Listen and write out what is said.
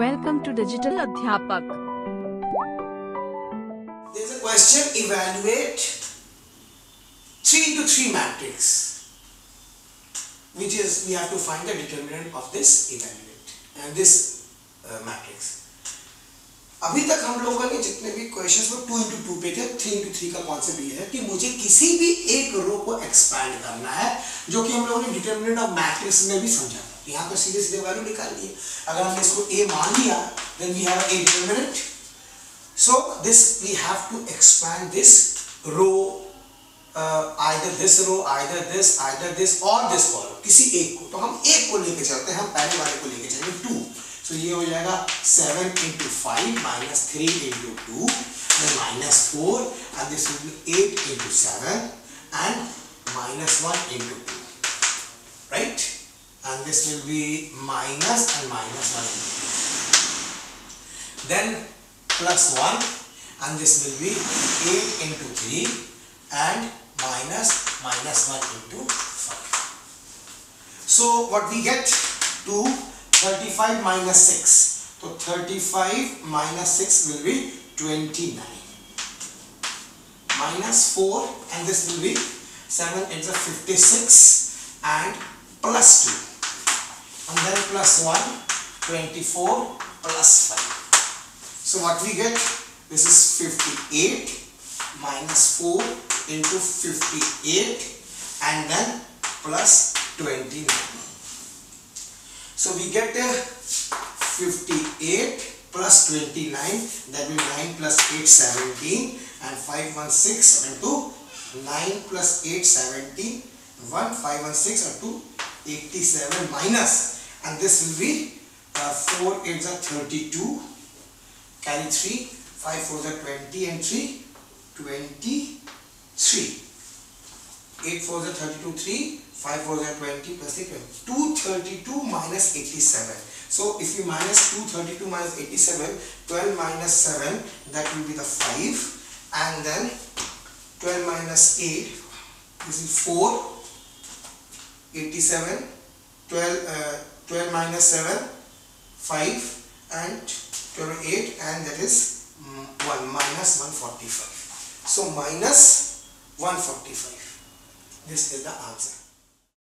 Welcome to Digital Adhyapak. There is a question, evaluate 3 into 3 matrix, which is we have to find the determinant of this evaluate and this matrix. अभी तक हम लोगों ने जितने भी questions वो 2 into 2 पे थे, 3 into 3 का कॉन्सेप्ट ये है कि मुझे किसी भी एक रो को एक्सपैंड करना है, जो कि हम लोगों ने डिटरमिनेंट ऑफ मैट्रिक्स में भी समझा था. यहाँ पर सीधे सीधे वैल्यू निकाल लिए. अगर हमने इसको a मान लिया, then we have a determinant. So this we have to expand this row, either this row, either this or this column, किसी एक को. तो हम एक को लेके चलते हैं, हम पहले वाले को लेके चलेंगे 2. तो ये हो जाएगा 7 into 5 minus 3 into 2 then minus 4 and this will be 8 into 7 and minus 1 into 2, right? And this will be minus and minus 1 into 2. Then plus 1 and this will be 8 into 3 and minus 1 into 5. So what we get? 35 minus 6. So 35 minus 6 will be 29. Minus 4 and this will be 7 is a 56 and plus 2. And then plus 1, 24 plus 5. So what we get? This is 58 minus 4 into 58 and then plus 29. So we get 58 plus 29, that will be 9 plus 8, 17 and 5, 1, 6 into 9 plus 8, 17, 1, 5, 1, 6 into 87 minus, and this will be 4, 8 are 32, carry 3, 5, 4 are 20 and 3, 23. 8 4 are 32, 3, 5 4 are 20 plus 3, 232 minus 87. So if you minus 232 minus 87, 12 minus 7, that will be the 5, and then 12 minus 8, this is 4, 87, 12 minus 7, 5, and 12 8, and that is 1 minus 145. So minus 145. This is the answer.